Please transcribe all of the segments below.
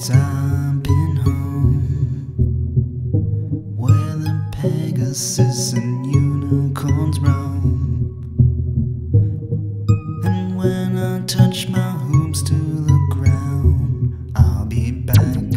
since I've been home, where the Pegasus and unicorns roam. And when I touch my hooves to the ground, I'll be back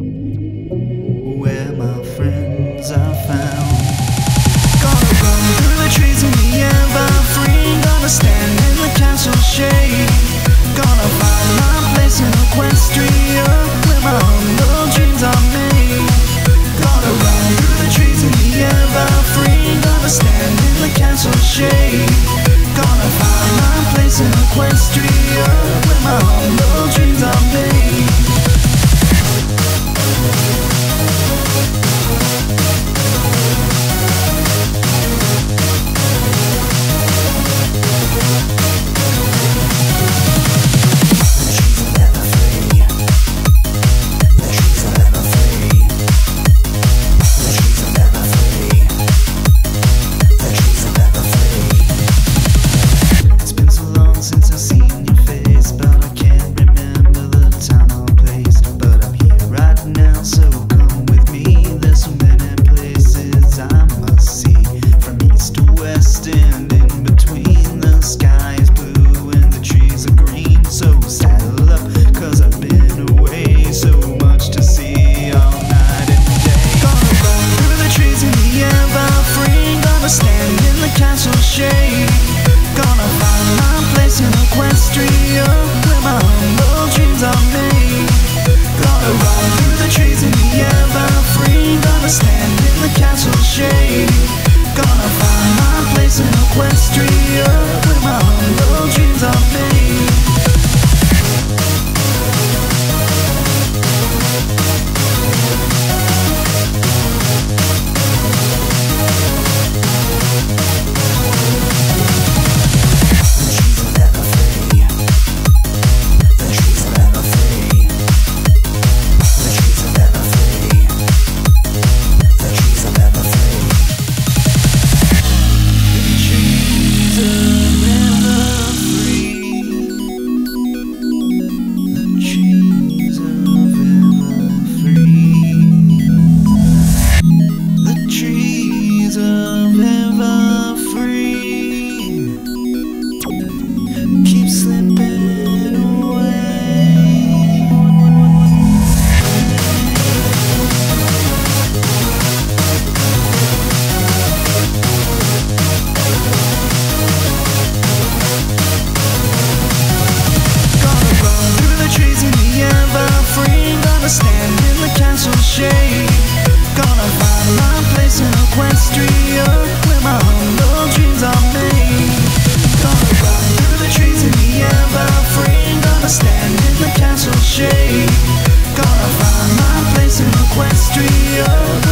where my friends are found. Gonna run through the trees in the Everfree, gonna stand in the castle shade, gonna find my place in Equestria, where my humble dreams are made. Gonna run through the trees in the Everfree, gonna stand in the castle shade, gonna find my place in Equestria, where my humble dreams are made. Since I've seen your face, but I can't remember the time or place. But I'm here right now, so come with me. There's so many places I must see, from east to west and in between. The sky is blue and the trees are green. So saddle up, cause I've been away, so much to see all night and day. Gonna run through the trees in the Everfree, gonna stand in the castle shade, gonna find my place in Equestria, where my humble dreams are made. Gonna run through the trees in the Everfree, gonna stand in the castle shade, gonna find my place in Equestria, where my humble dreams are made. Stand in the castle shade, gonna find my place in Equestria, where my humble dreams are made. Gonna run through the trees in the Everfree, gonna stand in the castle shade, gonna find my place in Equestria,